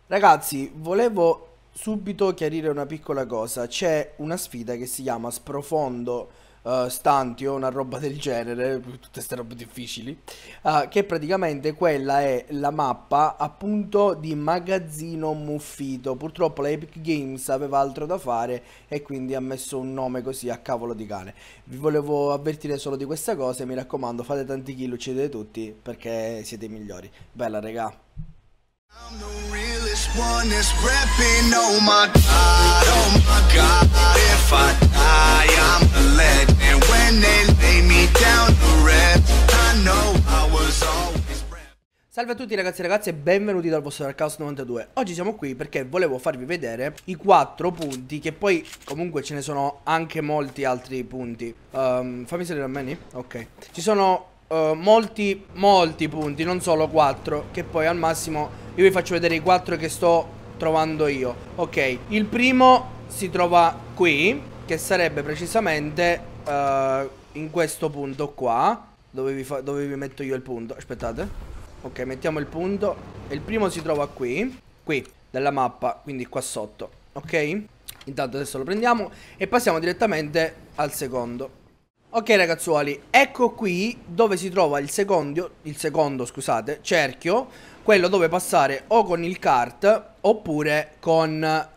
Ragazzi, volevo subito chiarire una piccola cosa. C'è una sfida che si chiama Sprofondo Stantio, una roba del genere, tutte queste robe difficili, che praticamente quella è la mappa appunto di Magazzino Muffito. Purtroppo la Epic Games aveva altro da fare e quindi ha messo un nome così a cavolo di cane. Vi volevo avvertire solo di questa cosa e mi raccomando, fate tanti kill, uccidete tutti perché siete i migliori. Bella, regà. I'm the realest one that's reppin', oh my god, if I die, I'm a legend. When they lay me down to rest, I know I was always reppin'. Salve a tutti ragazzi e ragazze e benvenuti dal vostro Darkhouse 92. Oggi siamo qui perché volevo farvi vedere i 4 punti, che poi comunque ce ne sono anche molti altri punti. Fammi salire a menu? Ok. Ci sono molti punti, non solo 4, che poi al massimo io vi faccio vedere i 4 che sto trovando io. Ok, il primo si trova qui, che sarebbe precisamente in questo punto qua, dove vi metto io il punto. Aspettate. Ok, mettiamo il punto. E il primo si trova qui, della mappa, quindi qua sotto. Ok? Intanto adesso lo prendiamo e passiamo direttamente al secondo. Ok ragazzuoli, ecco qui dove si trova il secondo, scusate, cerchio, quello dove passare o con il kart oppure con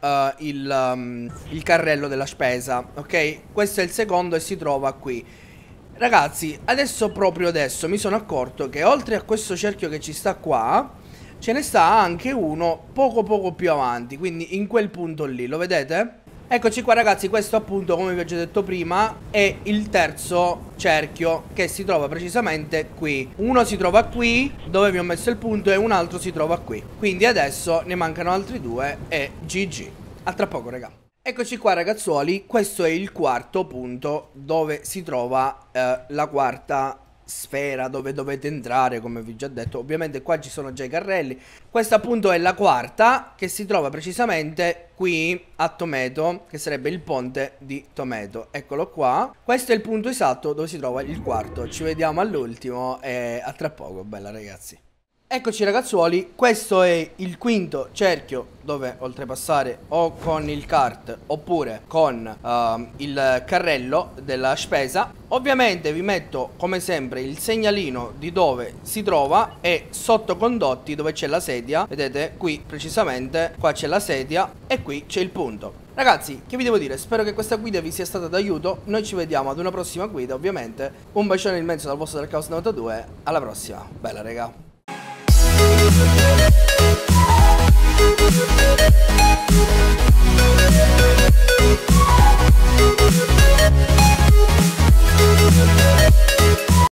il carrello della spesa, ok? Questo è il secondo e si trova qui. Ragazzi, proprio adesso mi sono accorto che oltre a questo cerchio che ci sta qua, ce ne sta anche uno poco più avanti, quindi in quel punto lì, lo vedete? Eccoci qua ragazzi, questo appunto, come vi ho già detto prima, è il terzo cerchio che si trova precisamente qui. Uno si trova qui, dove vi ho messo il punto, e un altro si trova qui. Quindi adesso ne mancano altri due e GG. A tra poco raga. Eccoci qua ragazzuoli, questo è il quarto punto dove si trova la quarta sfera dove dovete entrare, come vi ho già detto. Ovviamente qua ci sono già i carrelli. Questa appunto è la quarta, che si trova precisamente qui a Tometo, che sarebbe il ponte di Tometo. Eccolo qua. Questo è il punto esatto dove si trova il quarto. Ci vediamo all'ultimo e a tra poco, bella ragazzi. Eccoci ragazzuoli, questo è il quinto cerchio dove oltrepassare o con il kart oppure con il carrello della spesa. Ovviamente vi metto come sempre il segnalino di dove si trova e sotto condotti dove c'è la sedia. Vedete qui precisamente, qua c'è la sedia e qui c'è il punto. Ragazzi, che vi devo dire? Spero che questa guida vi sia stata d'aiuto. Noi ci vediamo ad una prossima guida ovviamente. Un bacione immenso dal vostro Darkhouse 92. Alla prossima, bella raga.